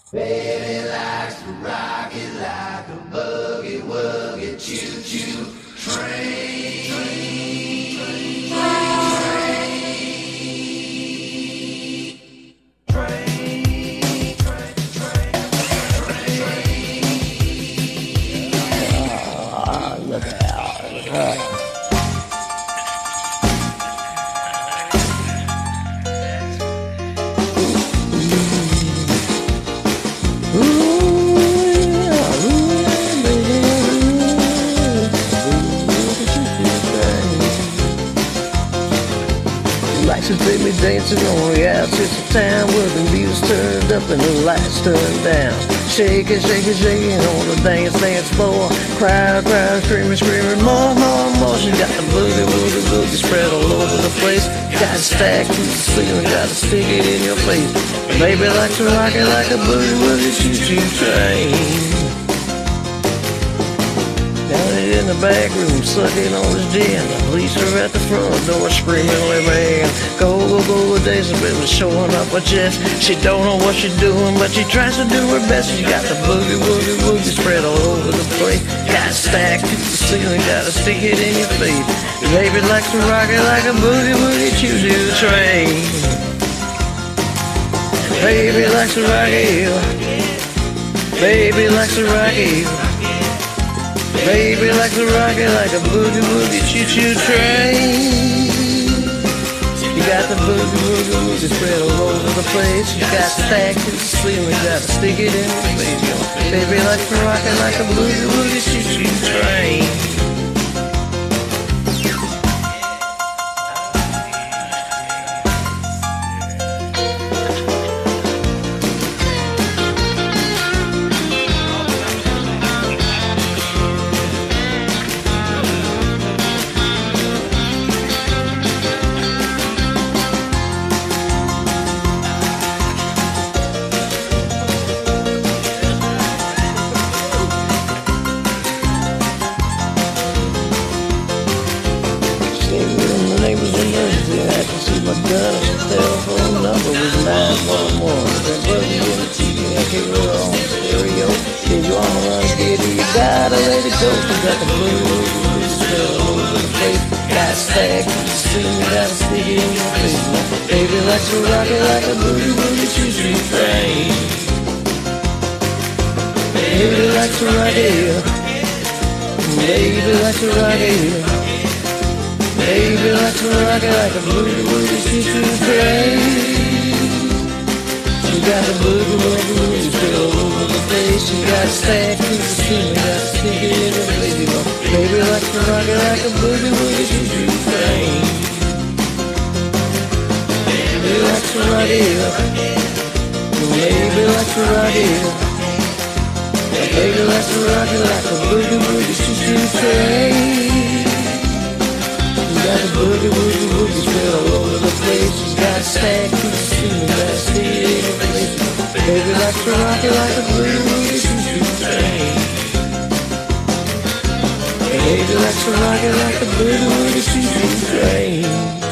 Baby likes to rock it like a boogie woogie choo-choo train. Look out. Likes to take me dancing on the outskirts of town where the music's turned up and the lights turned down. Shaking, shaking, shaking on the dance floor. Crowd, screaming, more. She got the boogie spread all over the place. Got it stacked to the ceiling, got to stick it in your face. Baby likes to rock it like a boogie choo-choo train. Down in the back room, sucking on his gin. The police are at the front door, screaming, "Let me in." Go, dancing, baby, showing up her chest. She don't know what she's doing, but she tries to do her best. She got the boogie spread all over the place. Got it stacked to the ceiling, gotta stick it in your face. Baby likes to rock it like a boogie choo-choo train. Baby likes to rock it. Baby likes to rock it. Baby likes to rock it like a boogie choo-choo train. You got the boogie spread all over the place. You got stacked to the ceiling, gotta stick it in the face. Baby likes to rock it like a boogie choo-choo train. The neighbor's emergency, I can see my gun and your telephone number was 911. That buggy on the TV, I hear her on the stereo. If your arm around get it, you gotta let it go. You got the blues spread all over the place. Got stacked to the ceiling, gotta stick it in your face. Baby likes to rock it like a boogie choo-choo train. Baby likes to rock it. Baby likes to rock it. Baby likes to rock it like a boogie choo-choo train. She got the boogie spread all over the place. She got stacked to the ceiling, got to stick it in her face. Baby likes to rock it like a boogie choo-choo train. Baby likes to rock it. Baby likes to rock it. Baby likes to rock it like a boogie choo-choo train. Got the boogie spread all over the place. She's got it stacked to the ceiling, got to stick it in her face. Baby likes to rock it like a boogie choo-choo train. Baby likes to rock it like a boogie choo-choo train.